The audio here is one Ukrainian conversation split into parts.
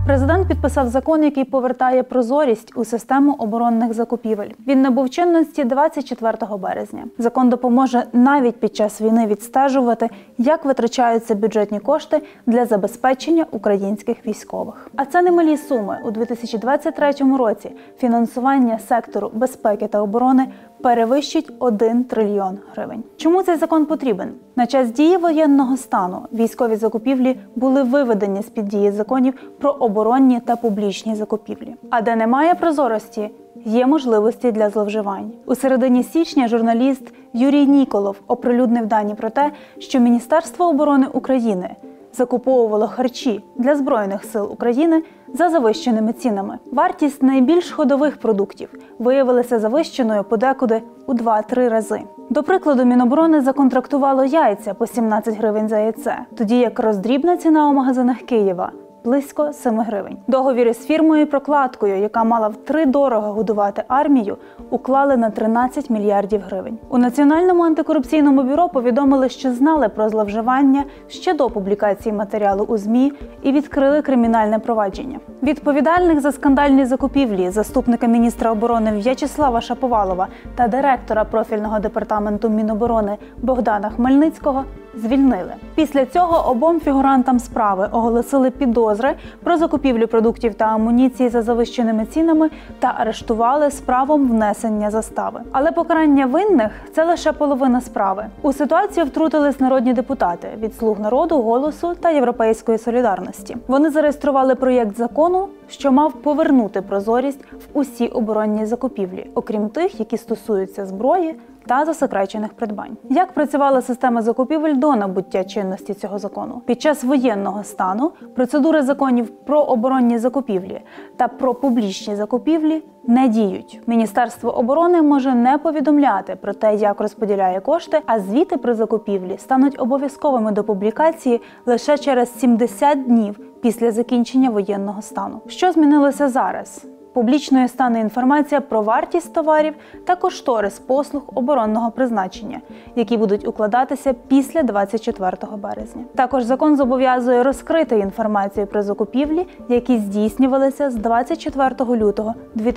Президент підписав закон, який повертає прозорість у систему оборонних закупівель. Він набув чинності 24 березня. Закон допоможе навіть під час війни відстежувати, як витрачаються бюджетні кошти для забезпечення українських військових. А це немалі суми. У 2023 році фінансування сектору безпеки та оборони перевищить 1 трильйон гривень. Чому цей закон потрібен? На час дії воєнного стану військові закупівлі були виведені з-під дії законів про оборонні та публічні закупівлі. А де немає прозорості, є можливості для зловживань. У середині січня журналіст Юрій Ніколов оприлюднив дані про те, що Міністерство оборони України закуповувало харчі для Збройних сил України за завищеними цінами. Вартість найбільш ходових продуктів виявилася завищеною подекуди у 2-3 рази. До прикладу, Міноборони законтрактувало яйця по 17 гривень за яйце, тоді як роздрібна ціна у магазинах Києва – близько 7 гривень. Договір із фірмою-прокладкою, яка мала втридорога годувати армію, уклали на 13 мільярдів гривень. У Національному антикорупційному бюро повідомили, що знали про зловживання ще до публікації матеріалу у ЗМІ і відкрили кримінальне провадження. Відповідальних за скандальні закупівлі заступника міністра оборони В'ячеслава Шаповалова та директора профільного департаменту Міноборони Богдана Хмельницького звільнили. Після цього обом фігурантам справи оголосили підозри про закупівлю продуктів та амуніції за завищеними цінами та арештували з правом внесення застави. Але покарання винних – це лише половина справи. У ситуацію втрутились народні депутати від «Слуг народу», «Голосу» та «Європейської солідарності». Вони зареєстрували проєкт закону, що мав повернути прозорість в усі оборонні закупівлі, окрім тих, які стосуються зброї та засекречених придбань. Як працювала система закупівель до набуття чинності цього закону? Під час воєнного стану процедури законів про оборонні закупівлі та про публічні закупівлі не діють. Міністерство оборони може не повідомляти про те, як розподіляє кошти, а звіти про закупівлі стануть обов'язковими до публікації лише через 70 днів після закінчення воєнного стану. Що змінилося зараз? Публічною стане інформація про вартість товарів та кошторис послуг оборонного призначення, які будуть укладатися після 24 березня. Також закон зобов'язує розкрити інформацію про закупівлі, які здійснювалися з 24 лютого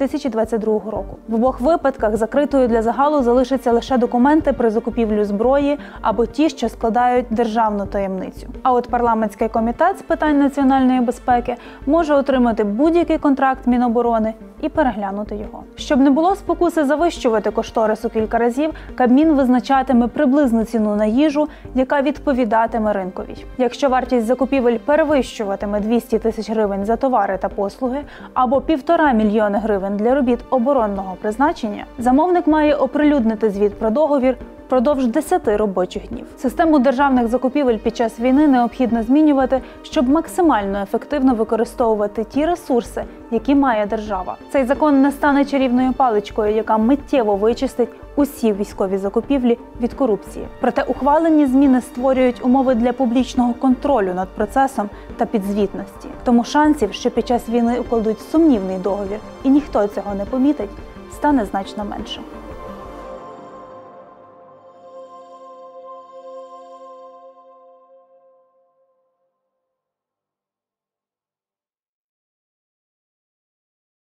2022 року. В обох випадках закритою для загалу залишаться лише документи про закупівлю зброї або ті, що складають державну таємницю. А от парламентський комітет з питань національної безпеки може отримати будь-який контракт Міноборони і переглянути його. Щоб не було спокуси завищувати кошторис у кілька разів, Кабмін визначатиме приблизну ціну на їжу, яка відповідатиме ринковій. Якщо вартість закупівель перевищуватиме 200 тисяч гривень за товари та послуги або 1,5 мільйони гривень для робіт оборонного призначення, замовник має оприлюднити звіт про договір впродовж 10 робочих днів. Систему державних закупівель під час війни необхідно змінювати, щоб максимально ефективно використовувати ті ресурси, які має держава. Цей закон не стане чарівною паличкою, яка миттєво вичистить усі військові закупівлі від корупції. Проте ухвалені зміни створюють умови для публічного контролю над процесом та підзвітності. Тому шансів, що під час війни укладуть сумнівний договір і ніхто цього не помітить, стане значно менше.